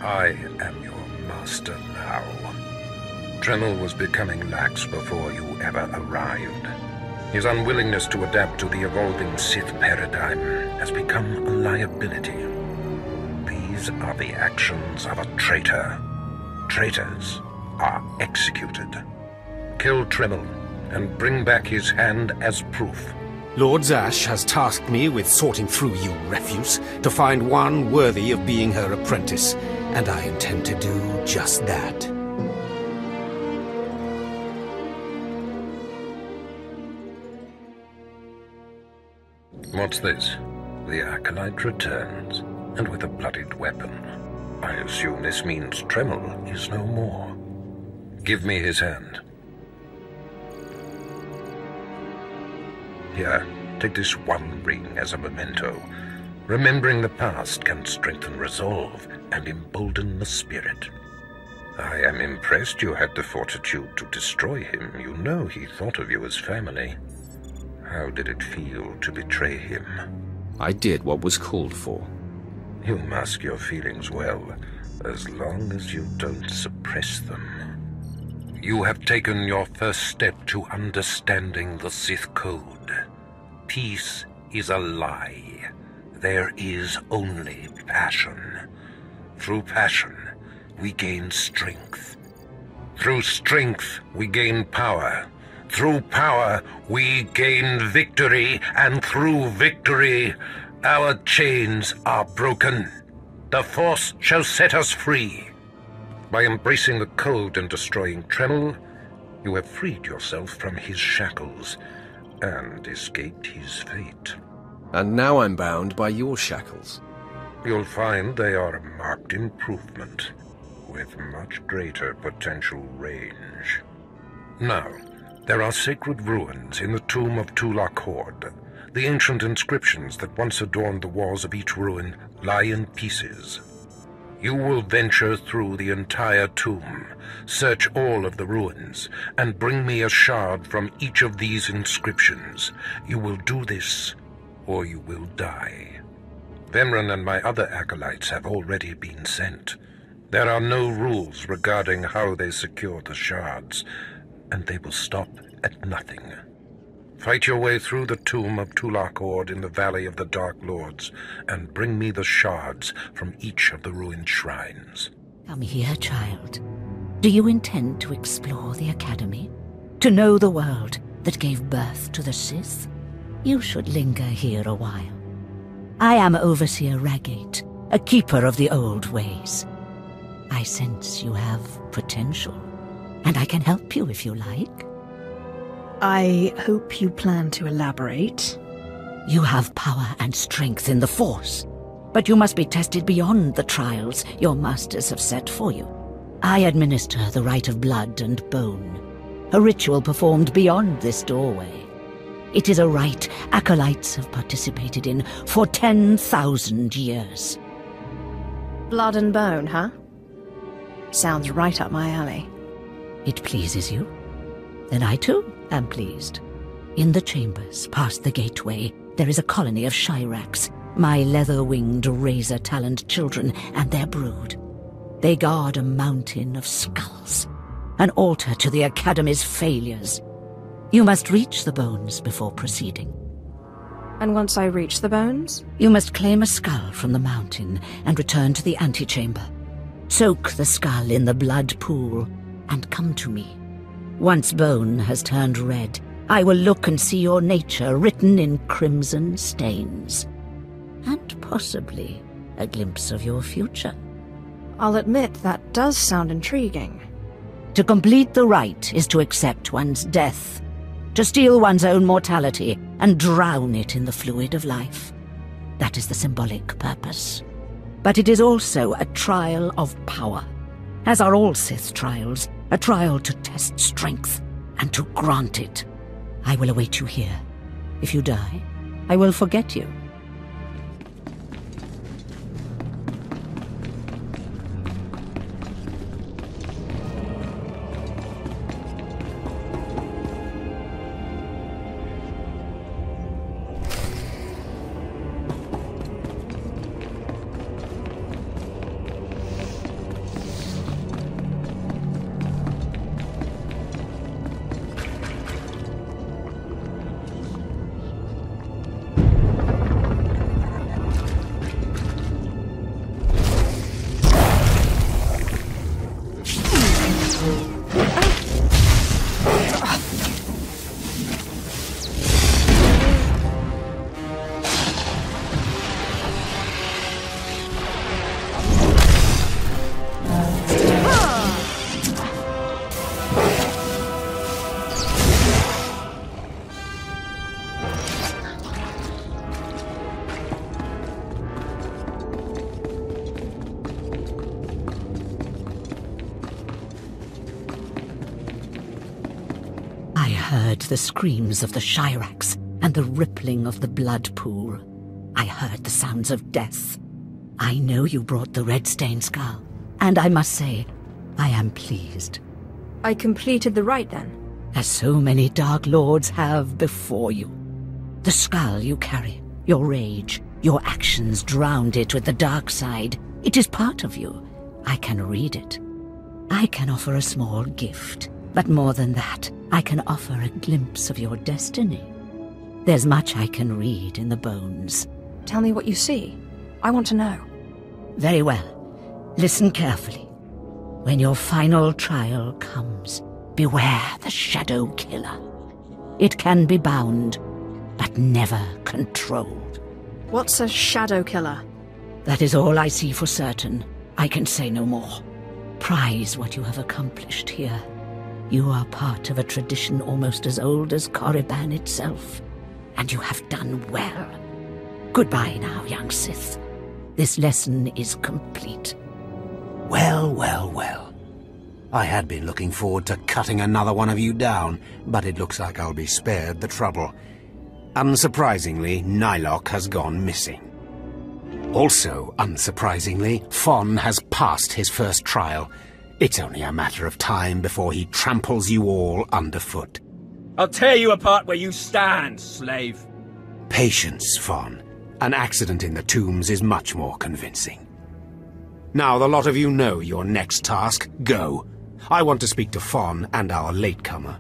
I am your master now. Tremel was becoming lax before you ever arrived. His unwillingness to adapt to the evolving Sith paradigm has become a liability. These are the actions of a traitor. Traitors are executed. Kill Tremel and bring back his hand as proof. Lord Zash has tasked me with sorting through you refuse to find one worthy of being her apprentice, and I intend to do just that. What's this? The Acolyte returns, and with a bloodied weapon. I assume this means Tremel is no more. Give me his hand. Here, take this one ring as a memento. Remembering the past can strengthen resolve and embolden the spirit. I am impressed you had the fortitude to destroy him. You know he thought of you as family. How did it feel to betray him? I did what was called for. You mask your feelings well, as long as you don't suppress them. You have taken your first step to understanding the Sith Code. Peace is a lie. There is only passion. Through passion, we gain strength. Through strength, we gain power. Through power, we gain victory, and through victory, our chains are broken. The Force shall set us free. By embracing the Code and destroying Tremel, you have freed yourself from his shackles and escaped his fate. And now I'm bound by your shackles. You'll find they are a marked improvement, with much greater potential range. Now, there are sacred ruins in the tomb of Tulak Horde. The ancient inscriptions that once adorned the walls of each ruin lie in pieces. You will venture through the entire tomb, search all of the ruins, and bring me a shard from each of these inscriptions. You will do this, or you will die. Venran and my other acolytes have already been sent. There are no rules regarding how they secure the shards, and they will stop at nothing. Fight your way through the tomb of Tulak Horde in the Valley of the Dark Lords, and bring me the shards from each of the ruined shrines. Come here, child. Do you intend to explore the Academy? To know the world that gave birth to the Sith? You should linger here a while. I am Overseer Ragate, a keeper of the old ways. I sense you have potential, and I can help you if you like. I hope you plan to elaborate. You have power and strength in the Force, but you must be tested beyond the trials your masters have set for you. I administer the rite of blood and bone, a ritual performed beyond this doorway. It is a rite acolytes have participated in for 10,000 years. Blood and bone, huh? Sounds right up my alley. It pleases you? Then I too am pleased. In the chambers, past the gateway, there is a colony of Shyraks, my leather-winged, razor-taloned children and their brood. They guard a mountain of skulls, an altar to the Academy's failures. You must reach the bones before proceeding. And once I reach the bones? You must claim a skull from the mountain and return to the antechamber. Soak the skull in the blood pool and come to me. Once bone has turned red, I will look and see your nature written in crimson stains. And possibly a glimpse of your future. I'll admit that does sound intriguing. To complete the rite is to accept one's death, to steal one's own mortality and drown it in the fluid of life. That is the symbolic purpose. But it is also a trial of power, as are all Sith trials, a trial to test strength and to grant it. I will await you here. If you die, I will forget you. heard the screams of the Shirax and the rippling of the blood pool. I heard the sounds of death. I know you brought the red-stained skull, and I must say, I am pleased. I completed the rite then? As so many Dark Lords have before you. The skull you carry, your rage, your actions drowned it with the dark side. It is part of you. I can read it. I can offer a small gift, but more than that, I can offer a glimpse of your destiny. There's much I can read in the bones. Tell me what you see. I want to know. Very well. Listen carefully. When your final trial comes, beware the Shadow Killer. It can be bound, but never controlled. What's a Shadow Killer? That is all I see for certain. I can say no more. Prize what you have accomplished here. You are part of a tradition almost as old as Korriban itself, and you have done well. Goodbye now, young Sith. This lesson is complete. Well, well, well. I had been looking forward to cutting another one of you down, but it looks like I'll be spared the trouble. Unsurprisingly, Nylok has gone missing. Also, unsurprisingly, Fon has passed his first trial. It's only a matter of time before he tramples you all underfoot. I'll tear you apart where you stand, slave. Patience, Fon. An accident in the tombs is much more convincing. Now the lot of you know your next task. Go. I want to speak to Fon and our latecomer.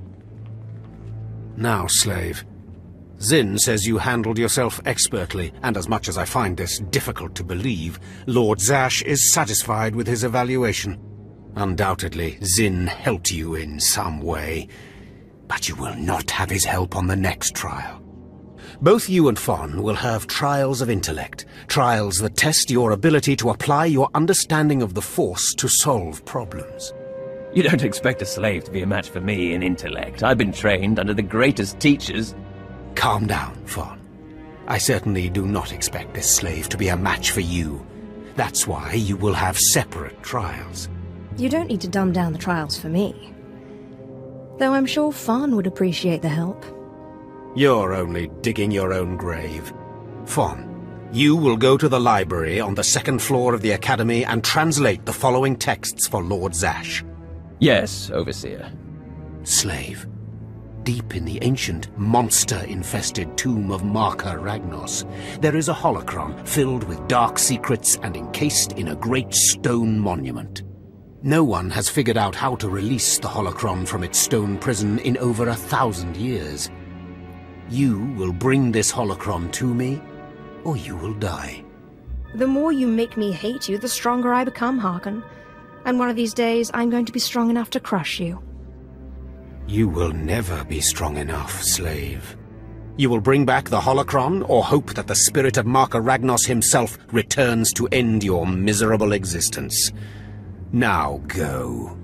Now, slave. Zin says you handled yourself expertly, and as much as I find this difficult to believe, Lord Zash is satisfied with his evaluation. Undoubtedly, Zin helped you in some way, but you will not have his help on the next trial. Both you and Fon will have trials of intellect, trials that test your ability to apply your understanding of the Force to solve problems. You don't expect a slave to be a match for me in intellect. I've been trained under the greatest teachers. Calm down, Fon. I certainly do not expect this slave to be a match for you. That's why you will have separate trials. You don't need to dumb down the trials for me. Though I'm sure Fon would appreciate the help. You're only digging your own grave. Fon, you will go to the library on the second floor of the Academy and translate the following texts for Lord Zash. Yes, Overseer. Slave, deep in the ancient, monster-infested tomb of Marka Ragnos, there is a holocron filled with dark secrets and encased in a great stone monument. No one has figured out how to release the holocron from its stone prison in over 1,000 years. You will bring this holocron to me, or you will die. The more you make me hate you, the stronger I become, Harkon. And one of these days, I'm going to be strong enough to crush you. You will never be strong enough, slave. You will bring back the holocron, or hope that the spirit of Marka Ragnos himself returns to end your miserable existence. Now go.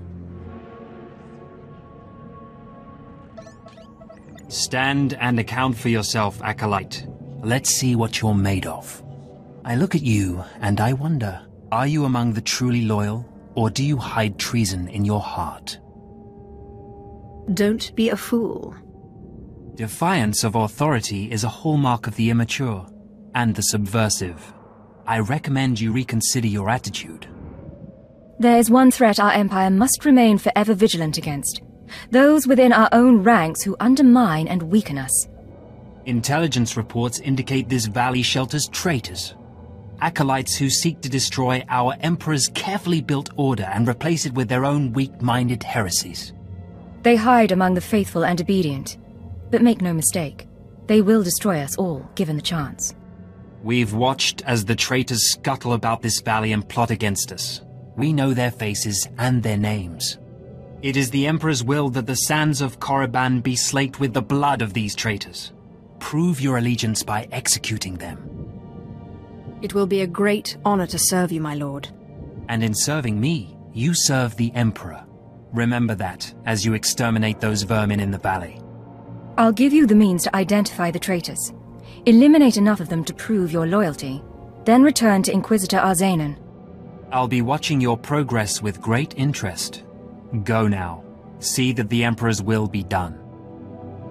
Stand and account for yourself, Acolyte. Let's see what you're made of. I look at you, and I wonder, are you among the truly loyal, or do you hide treason in your heart? Don't be a fool. Defiance of authority is a hallmark of the immature, and the subversive. I recommend you reconsider your attitude. There is one threat our Empire must remain forever vigilant against. Those within our own ranks who undermine and weaken us. Intelligence reports indicate this valley shelters traitors. Acolytes who seek to destroy our Emperor's carefully built order and replace it with their own weak-minded heresies. They hide among the faithful and obedient. But make no mistake, they will destroy us all, given the chance. We've watched as the traitors scuttle about this valley and plot against us. We know their faces and their names. It is the Emperor's will that the sands of Korriban be slaked with the blood of these traitors. Prove your allegiance by executing them. It will be a great honor to serve you, my lord. And in serving me, you serve the Emperor. Remember that, as you exterminate those vermin in the valley. I'll give you the means to identify the traitors. Eliminate enough of them to prove your loyalty. Then return to Inquisitor Arzanan. I'll be watching your progress with great interest. Go now. See that the Emperor's will be done.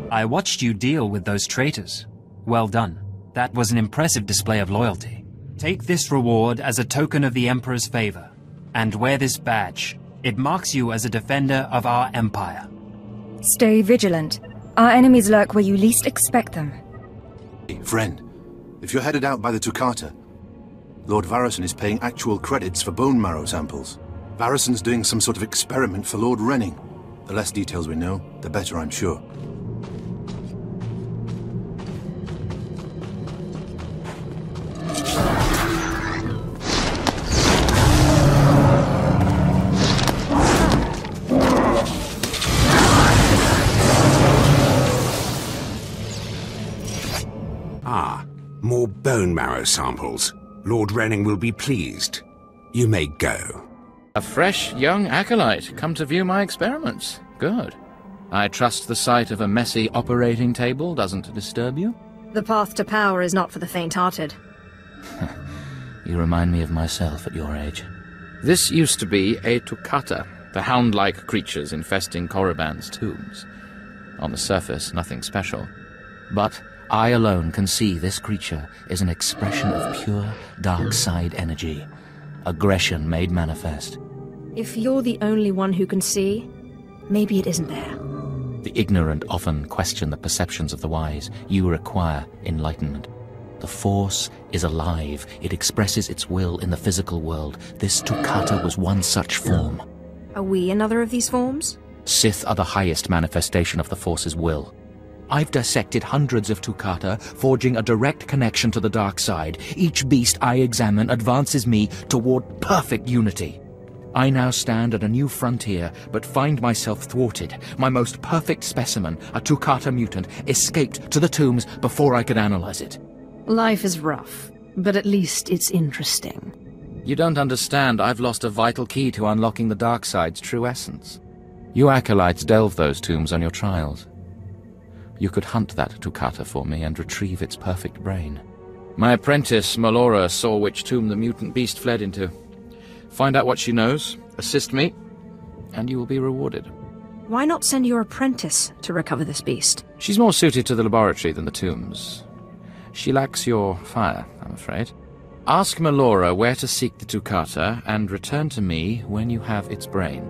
I watched you deal with those traitors. Well done. That was an impressive display of loyalty. Take this reward as a token of the Emperor's favor, and wear this badge. It marks you as a defender of our Empire. Stay vigilant. Our enemies lurk where you least expect them. Hey, friend, if you're headed out by the Toccata, Lord Varison is paying actual credits for bone marrow samples. Varison's doing some sort of experiment for Lord Renning. The less details we know, the better, I'm sure. More bone marrow samples. Lord Renning will be pleased. You may go. A fresh young acolyte come to view my experiments. Good. I trust the sight of a messy operating table doesn't disturb you? The path to power is not for the faint-hearted. You remind me of myself at your age. This used to be a Toccata, the hound-like creatures infesting Korriban's tombs. On the surface, nothing special. But I alone can see this creature is an expression of pure dark side energy. Aggression made manifest. If you're the only one who can see, maybe it isn't there. The ignorant often question the perceptions of the wise. You require enlightenment. The Force is alive. It expresses its will in the physical world. This Toccata was one such form. Are we another of these forms? Sith are the highest manifestation of the Force's will. I've dissected hundreds of Toccata, forging a direct connection to the dark side. Each beast I examine advances me toward perfect unity. I now stand at a new frontier, but find myself thwarted. My most perfect specimen, a Toccata mutant, escaped to the tombs before I could analyze it. Life is rough, but at least it's interesting. You don't understand. I've lost a vital key to unlocking the dark side's true essence. You acolytes delve those tombs on your trials. You could hunt that Toccata for me and retrieve its perfect brain. My apprentice, Melora, saw which tomb the mutant beast fled into. Find out what she knows, assist me, and you will be rewarded. Why not send your apprentice to recover this beast? She's more suited to the laboratory than the tombs. She lacks your fire, I'm afraid. Ask Melora where to seek the Toccata, and return to me when you have its brain.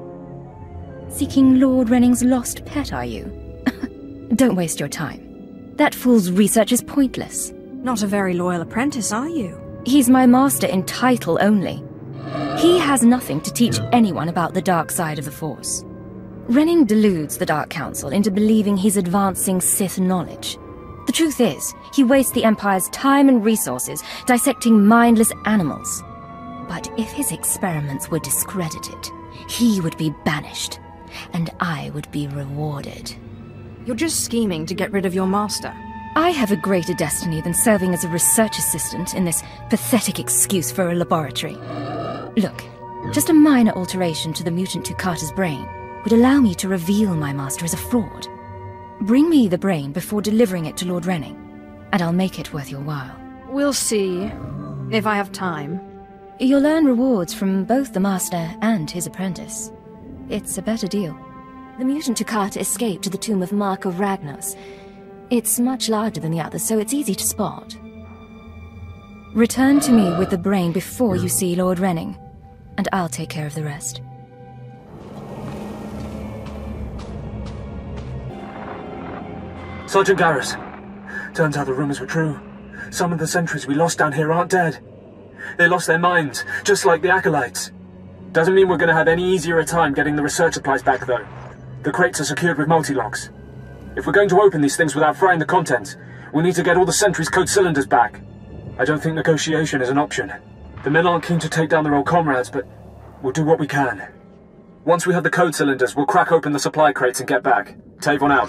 Seeking Lord Renning's lost pet, are you? Don't waste your time. That fool's research is pointless. Not a very loyal apprentice, are you? He's my master in title only. He has nothing to teach anyone about the dark side of the Force. Renning deludes the Dark Council into believing he's advancing Sith knowledge. The truth is, he wastes the Empire's time and resources dissecting mindless animals. But if his experiments were discredited, he would be banished, and I would be rewarded. You're just scheming to get rid of your master. I have a greater destiny than serving as a research assistant in this pathetic excuse for a laboratory. Look, just a minor alteration to the mutant Toccata's brain would allow me to reveal my master as a fraud. Bring me the brain before delivering it to Lord Renning, and I'll make it worth your while. We'll see, if I have time. You'll earn rewards from both the master and his apprentice. It's a better deal. The mutant Toccata escaped to the tomb of Mark of Ragnos. It's much larger than the others, so it's easy to spot. Return to me with the brain before you see Lord Renning, and I'll take care of the rest. Sergeant Garrus. Turns out the rumors were true. Some of the sentries we lost down here aren't dead. They lost their minds, just like the acolytes. Doesn't mean we're going to have any easier a time getting the research supplies back, though. The crates are secured with multi-locks. If we're going to open these things without frying the contents, we need to get all the sentries' code cylinders back. I don't think negotiation is an option. The men aren't keen to take down their old comrades, but we'll do what we can. Once we have the code cylinders, we'll crack open the supply crates and get back. Tavon out.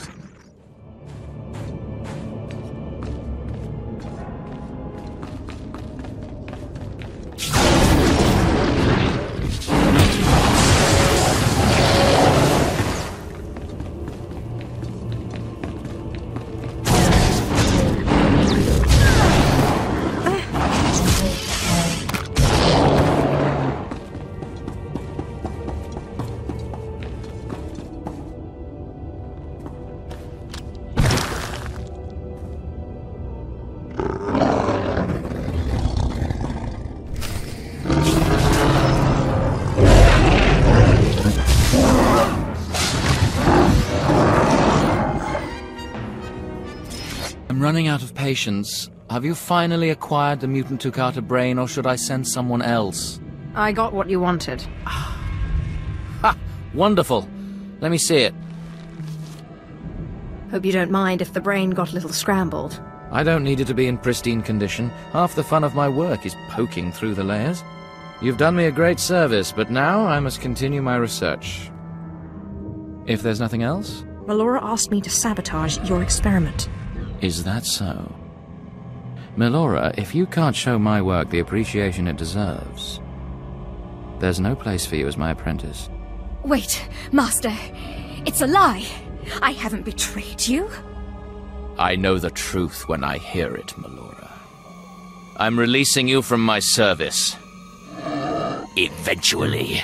I'm running out of patience. Have you finally acquired the mutant Tukata brain, or should I send someone else? I got what you wanted. Ha! Wonderful. Let me see it. Hope you don't mind if the brain got a little scrambled. I don't need it to be in pristine condition. Half the fun of my work is poking through the layers. You've done me a great service, but now I must continue my research. If there's nothing else? Melora asked me to sabotage your experiment. Is that so? Melora, if you can't show my work the appreciation it deserves, there's no place for you as my apprentice. Wait, Master. It's a lie. I haven't betrayed you. I know the truth when I hear it, Melora. I'm releasing you from my service. Eventually.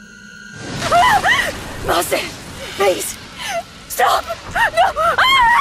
Master, please, stop! No!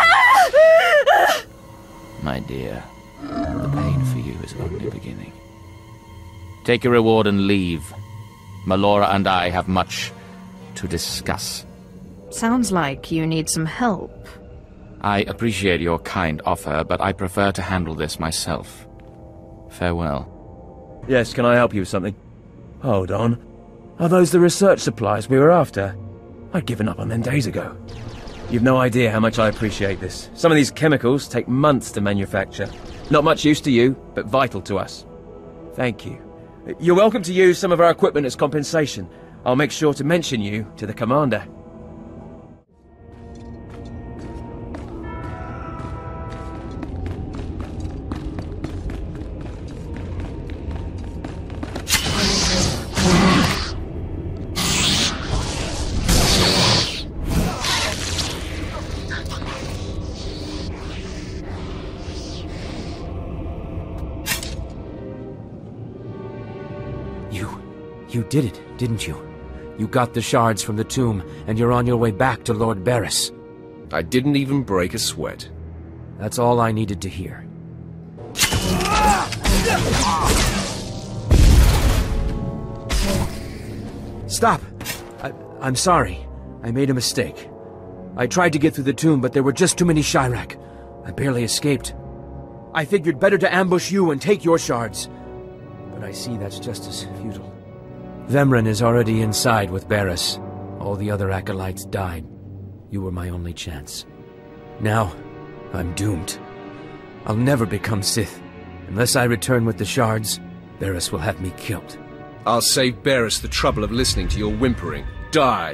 My dear, the pain for you is only beginning. Take your reward and leave. Melora and I have much to discuss. Sounds like you need some help. I appreciate your kind offer, but I prefer to handle this myself. Farewell. Yes, can I help you with something? Hold on. Are those the research supplies we were after? I'd given up on them days ago. You've no idea how much I appreciate this. Some of these chemicals take months to manufacture. Not much use to you, but vital to us. Thank you. You're welcome to use some of our equipment as compensation. I'll make sure to mention you to the commander. You did it, didn't you? You got the shards from the tomb, and you're on your way back to Lord Barris. I didn't even break a sweat. That's all I needed to hear. Stop! I'm sorry. I made a mistake. I tried to get through the tomb, but there were just too many Chirac. I barely escaped. I figured better to ambush you and take your shards. But I see that's just as futile. Vemren is already inside with Barris. All the other acolytes died. You were my only chance. Now, I'm doomed. I'll never become Sith. Unless I return with the shards, Barris will have me killed. I'll save Barris the trouble of listening to your whimpering. Die!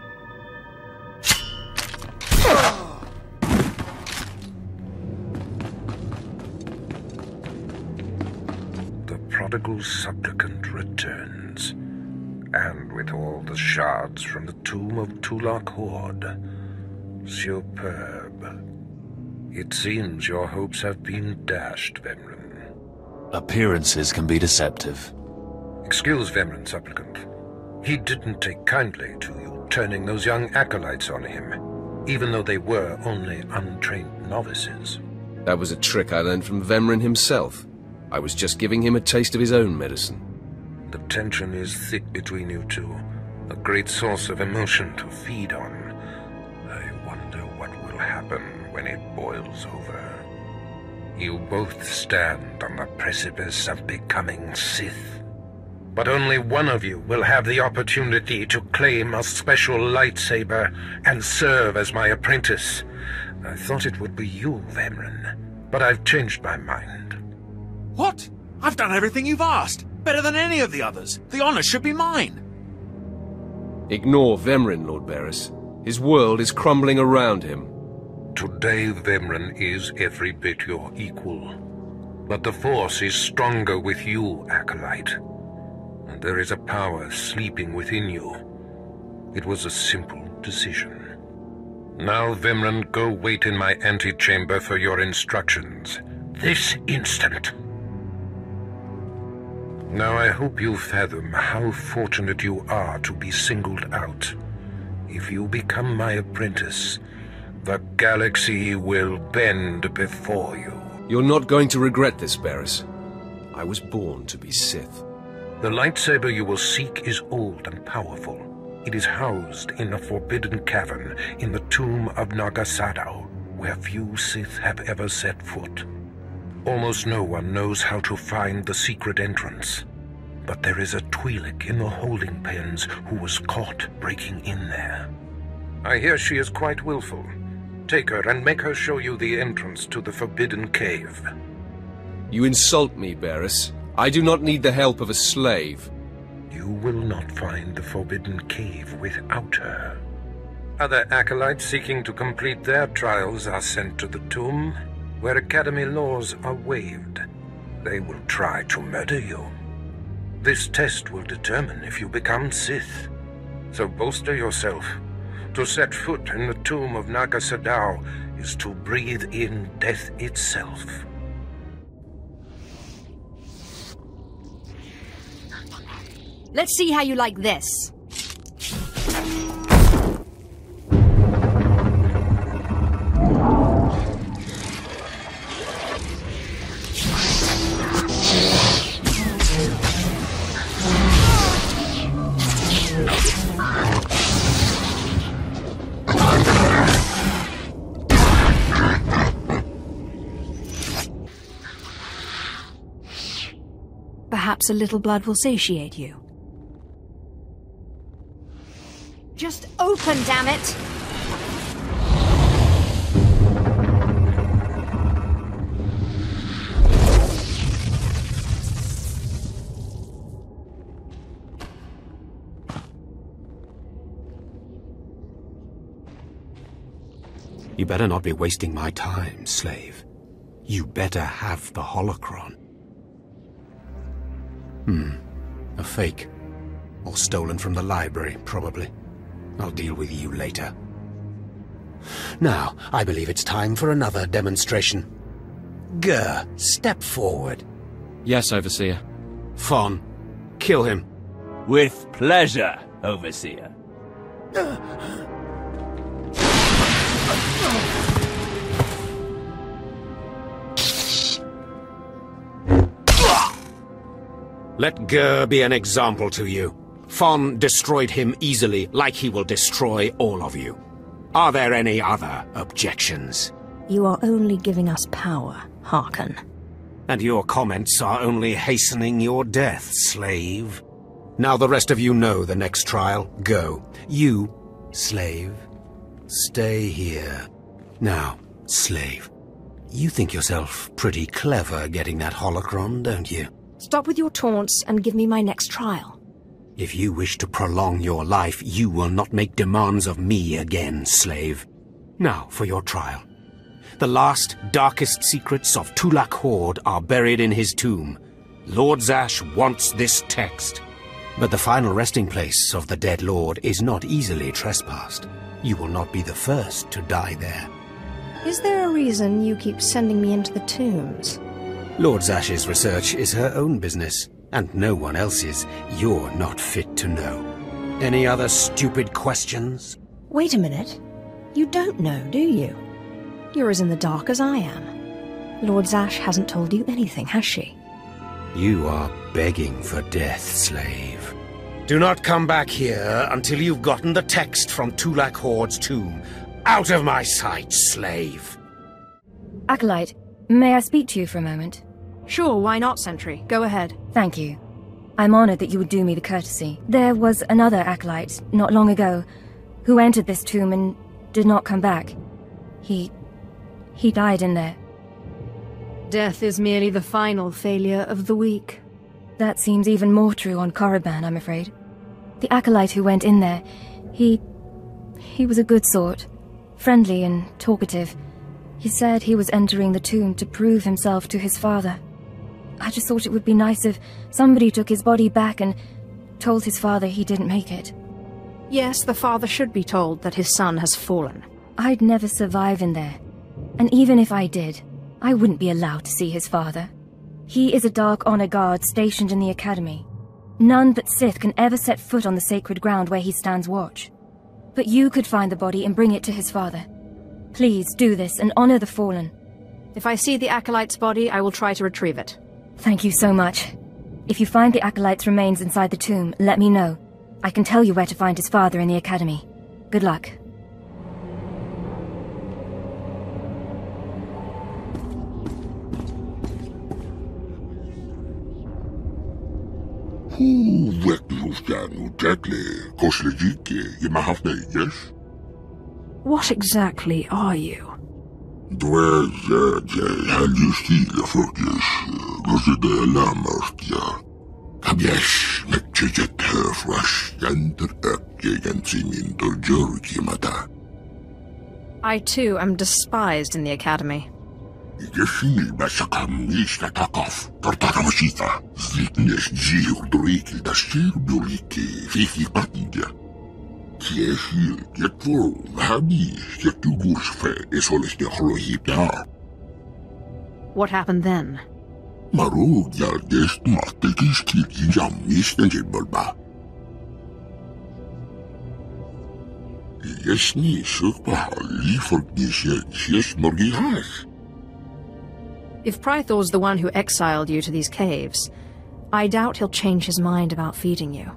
The prodigal supplicant returns, and with all the shards from the tomb of Tulak Horde. Superb. It seems your hopes have been dashed, Vemren. Appearances can be deceptive. Excuse Vemren, supplicant. He didn't take kindly to you turning those young acolytes on him, even though they were only untrained novices. That was a trick I learned from Vemren himself. I was just giving him a taste of his own medicine. The tension is thick between you two, a great source of emotion to feed on. I wonder what will happen when it boils over. You both stand on the precipice of becoming Sith. But only one of you will have the opportunity to claim a special lightsaber and serve as my apprentice. I thought it would be you, Vemren, but I've changed my mind. What? I've done everything you've asked. Better than any of the others. The honor should be mine. Ignore Vemren, Lord Barris. His world is crumbling around him. Today, Vemren is every bit your equal. But the Force is stronger with you, Acolyte. And there is a power sleeping within you. It was a simple decision. Now, Vemren, go wait in my antechamber for your instructions. This instant. Now I hope you fathom how fortunate you are to be singled out. If you become my apprentice, the galaxy will bend before you. You're not going to regret this, Barris. I was born to be Sith. The lightsaber you will seek is old and powerful. It is housed in a forbidden cavern in the tomb of Nagasado. where few Sith have ever set foot. Almost no one knows how to find the secret entrance. But there is a Twi'lek in the holding pens who was caught breaking in there. I hear she is quite willful. Take her and make her show you the entrance to the Forbidden Cave. You insult me, Barris. I do not need the help of a slave. You will not find the Forbidden Cave without her. Other acolytes seeking to complete their trials are sent to the tomb, where Academy laws are waived. They will try to murder you. This test will determine if you become Sith. So bolster yourself. To set foot in the tomb of Naga Sadow is to breathe in death itself. Let's see how you like this. Perhaps a little blood will satiate you. Just open, damn it! You better not be wasting my time, slave. You better have the holocron. A fake. Or stolen from the library, probably. I'll deal with you later. Now, I believe it's time for another demonstration. Gur, step forward. Yes, Overseer. Fon, kill him. With pleasure, Overseer. Let Gur be an example to you. Fon destroyed him easily, like he will destroy all of you. Are there any other objections? You are only giving us power, Harkon. And your comments are only hastening your death, slave. Now the rest of you know the next trial. Go. You, slave, stay here. Now, slave, you think yourself pretty clever getting that holocron, don't you? Stop with your taunts and give me my next trial. If you wish to prolong your life, you will not make demands of me again, slave. Now for your trial. The last, darkest secrets of Tulak Horde are buried in his tomb. Lord Zash wants this text. But the final resting place of the dead lord is not easily trespassed. You will not be the first to die there. Is there a reason you keep sending me into the tombs? Lord Zash's research is her own business, and no one else's. You're not fit to know. Any other stupid questions? Wait a minute. You don't know, do you? You're as in the dark as I am. Lord Zash hasn't told you anything, has she? You are begging for death, slave. Do not come back here until you've gotten the text from Tulak Horde's tomb. Out of my sight, slave! Acolyte, may I speak to you for a moment? Sure, why not, Sentry? Go ahead. Thank you. I'm honored that you would do me the courtesy. There was another acolyte, not long ago, who entered this tomb and did not come back. He died in there. Death is merely the final failure of the weak. That seems even more true on Korriban, I'm afraid. The acolyte who went in there, he was a good sort. Friendly and talkative. He said he was entering the tomb to prove himself to his father. I just thought it would be nice if somebody took his body back and told his father he didn't make it. Yes, the father should be told that his son has fallen. I'd never survive in there. And even if I did, I wouldn't be allowed to see his father. He is a Dark Honor Guard stationed in the Academy. None but Sith can ever set foot on the sacred ground where he stands watch. But you could find the body and bring it to his father. Please do this and honor the fallen. If I see the Acolyte's body, I will try to retrieve it. Thank you so much. If you find the Acolyte's remains inside the tomb, let me know. I can tell you where to find his father in the Academy. Good luck. What exactly are you? I too am despised in the academy. What happened then? If Prythor's the one who exiled you to these caves, I doubt he'll change his mind about feeding you.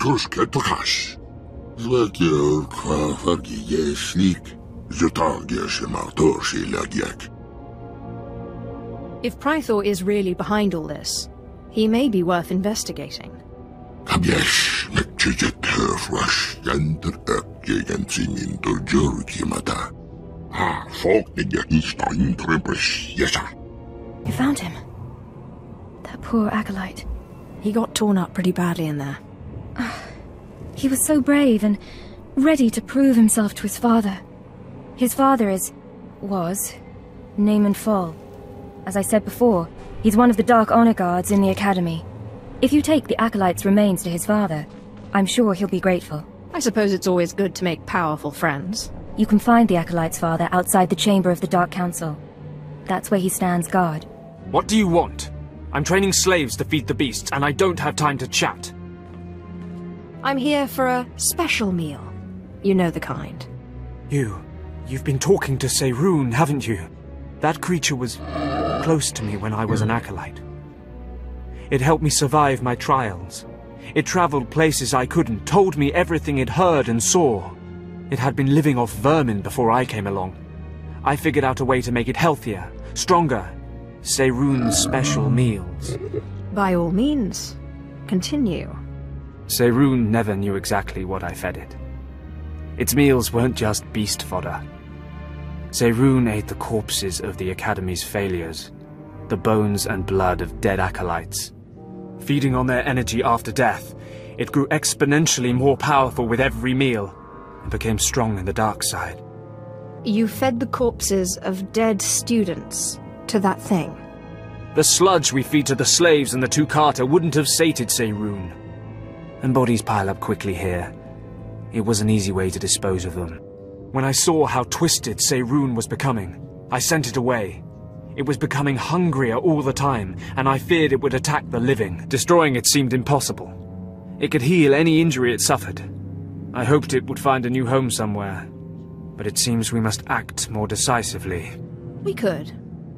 If Prythor is really behind all this, he may be worth investigating. You found him? That poor acolyte. He got torn up pretty badly in there. He was so brave and ready to prove himself to his father. His father was Naaman Fall. As I said before, he's one of the Dark Honor Guards in the Academy. If you take the acolyte's remains to his father, I'm sure he'll be grateful. I suppose it's always good to make powerful friends. You can find the acolyte's father outside the chamber of the Dark Council. That's where he stands guard. What do you want? I'm training slaves to feed the beasts, and I don't have time to chat. I'm here for a special meal. You know the kind. You've been talking to Seirun, haven't you? That creature was close to me when I was an acolyte. It helped me survive my trials. It traveled places I couldn't, told me everything it heard and saw. It had been living off vermin before I came along. I figured out a way to make it healthier, stronger. Seirun's special meals. By all means, continue. Seirun never knew exactly what I fed it. Its meals weren't just beast fodder. Seirun ate the corpses of the Academy's failures, the bones and blood of dead acolytes. Feeding on their energy after death, it grew exponentially more powerful with every meal, and became strong in the dark side. You fed the corpses of dead students to that thing? The sludge we feed to the slaves and the two-carter wouldn't have sated Seirun. And bodies pile up quickly here. It was an easy way to dispose of them. When I saw how twisted Seirun was becoming, I sent it away. It was becoming hungrier all the time, and I feared it would attack the living. Destroying it seemed impossible. It could heal any injury it suffered. I hoped it would find a new home somewhere, but it seems we must act more decisively. We could.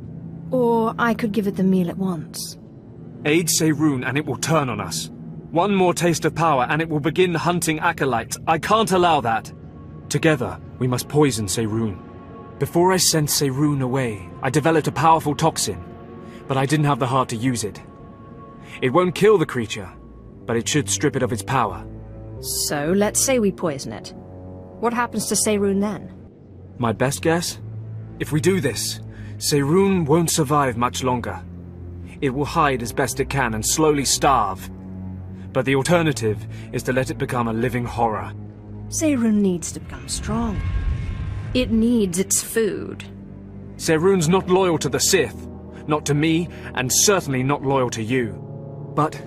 Or I could give it the meal at once. Aid Seirun and it will turn on us. One more taste of power and it will begin hunting acolytes. I can't allow that. Together, we must poison Seirun. Before I sent Seirun away, I developed a powerful toxin, but I didn't have the heart to use it. It won't kill the creature, but it should strip it of its power. So, let's say we poison it. What happens to Seirun then? My best guess? If we do this, Seirun won't survive much longer. It will hide as best it can and slowly starve. But the alternative is to let it become a living horror. Seirun needs to become strong. It needs its food. Seirun's not loyal to the Sith, not to me, and certainly not loyal to you. But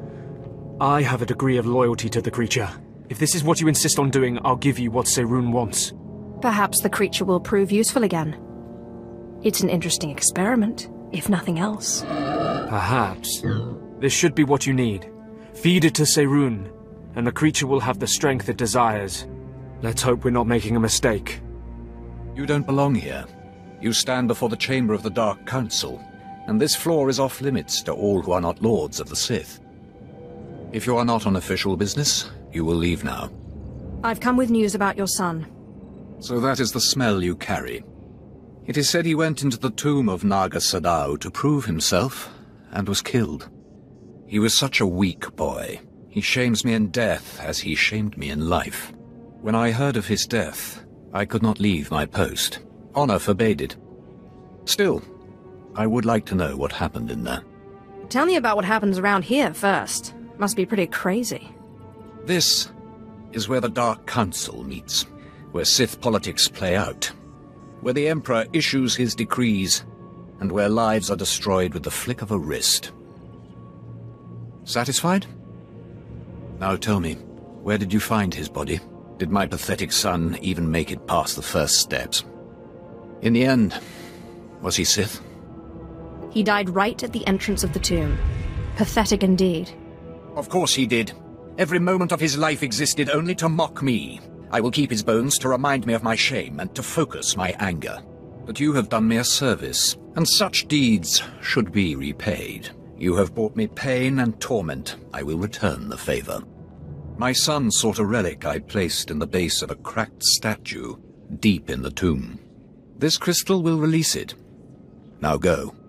I have a degree of loyalty to the creature. If this is what you insist on doing, I'll give you what Seirun wants. Perhaps the creature will prove useful again. It's an interesting experiment, if nothing else. Perhaps. This should be what you need. Feed it to Seirun, and the creature will have the strength it desires. Let's hope we're not making a mistake. You don't belong here. You stand before the chamber of the Dark Council, and this floor is off-limits to all who are not lords of the Sith. If you are not on official business, you will leave now. I've come with news about your son. So that is the smell you carry. It is said he went into the tomb of Naga Sadao to prove himself, and was killed. He was such a weak boy. He shames me in death as he shamed me in life. When I heard of his death, I could not leave my post. Honor forbade it. Still, I would like to know what happened in there. Tell me about what happens around here first. Must be pretty crazy. This is where the Dark Council meets, where Sith politics play out, where the Emperor issues his decrees, and where lives are destroyed with the flick of a wrist. Satisfied? Now tell me, where did you find his body? Did my pathetic son even make it past the first steps? In the end, was he Sith? He died right at the entrance of the tomb. Pathetic indeed. Of course he did. Every moment of his life existed only to mock me. I will keep his bones to remind me of my shame and to focus my anger. But you have done me a service, and such deeds should be repaid. You have brought me pain and torment. I will return the favor. My son sought a relic I placed in the base of a cracked statue, deep in the tomb. This crystal will release it. Now go.